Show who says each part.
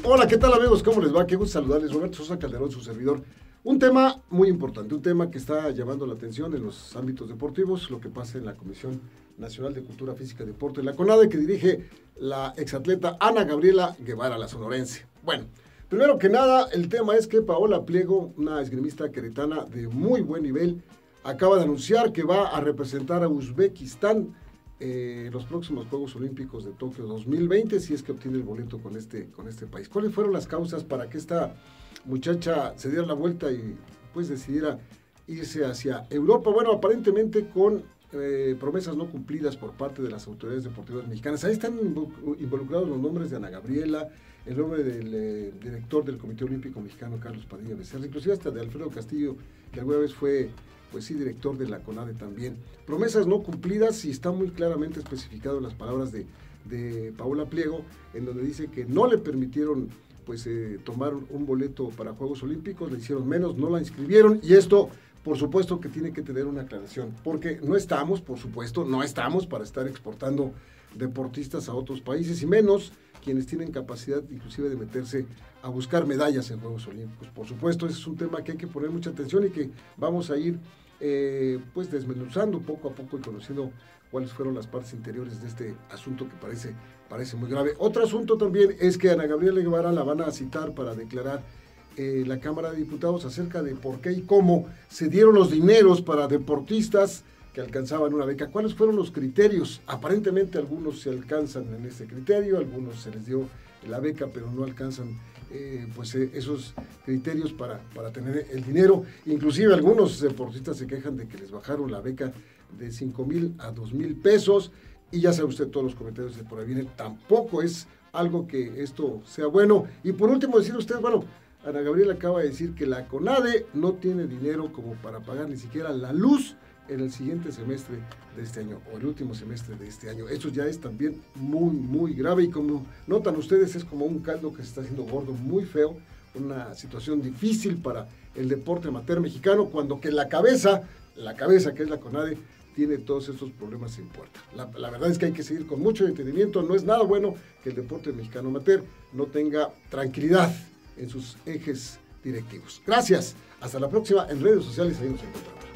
Speaker 1: Hola, ¿qué tal amigos? ¿Cómo les va? Qué gusto saludarles. Roberto Sosa Calderón, su servidor. Un tema muy importante, un tema que está llamando la atención en los ámbitos deportivos, lo que pasa en la Comisión Nacional de Cultura Física y Deporte, la CONADE, que dirige la exatleta Ana Gabriela Guevara, la sonorense. Bueno, primero que nada, el tema es que Paola Pliego, una esgrimista queretana de muy buen nivel, acaba de anunciar que va a representar a Uzbekistán los próximos Juegos Olímpicos de Tokio 2020, si es que obtiene el boleto con este país. ¿Cuáles fueron las causas para que esta muchacha se diera la vuelta y pues decidiera irse hacia Europa? Bueno, aparentemente con promesas no cumplidas por parte de las autoridades deportivas mexicanas. Ahí están involucrados los nombres de Ana Gabriela, el nombre del director del Comité Olímpico Mexicano, Carlos Padilla Becerra, inclusive hasta de Alfredo Castillo, que alguna vez fue, pues sí, director de la CONADE también. Promesas no cumplidas, y está muy claramente especificado en las palabras de Paola Pliego, en donde dice que no le permitieron pues tomar un boleto para Juegos Olímpicos, le hicieron menos, no la inscribieron, y esto por supuesto que tiene que tener una aclaración, porque no estamos, por supuesto, no estamos para estar exportando deportistas a otros países, y menos quienes tienen capacidad inclusive de meterse a buscar medallas en Juegos Olímpicos. Por supuesto, ese es un tema que hay que poner mucha atención y que vamos a ir pues desmenuzando poco a poco y conociendo cuáles fueron las partes interiores de este asunto que parece muy grave. Otro asunto también es que a Ana Gabriela Guevara la van a citar para declarar la Cámara de Diputados acerca de por qué y cómo se dieron los dineros para deportistas que alcanzaban una beca. ¿Cuáles fueron los criterios? Aparentemente algunos se alcanzan en ese criterio, algunos se les dio la beca pero no alcanzan esos criterios para tener el dinero. Inclusive algunos deportistas se quejan de que les bajaron la beca de 5,000 a 2,000 pesos, y ya sabe usted todos los comentarios de por ahí vienen. Tampoco es algo que esto sea bueno. Y por último decir usted, bueno, Ana Gabriela acaba de decir que la CONADE no tiene dinero como para pagar ni siquiera la luz en el siguiente semestre de este año, o el último semestre de este año. Eso ya es también muy, muy grave, y como notan ustedes, es como un caldo que se está haciendo gordo, muy feo, una situación difícil para el deporte amateur mexicano, cuando que la cabeza que es la CONADE, tiene todos estos problemas en puerta. La verdad es que hay que seguir con mucho detenimiento. No es nada bueno que el deporte mexicano amateur no tenga tranquilidad en sus ejes directivos. Gracias, hasta la próxima. En redes sociales ahí nos encontramos.